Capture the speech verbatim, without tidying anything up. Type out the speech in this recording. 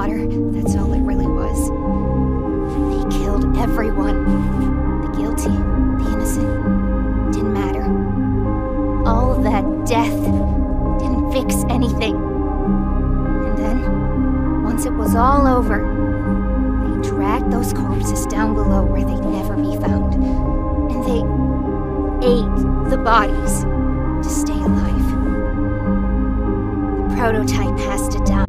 slaughter, that's all it really was. They killed everyone. The guilty, the innocent, didn't matter. All of that death didn't fix anything. And then, once it was all over, they dragged those corpses down below where they'd never be found. And they ate the bodies to stay alive. The prototype has to die.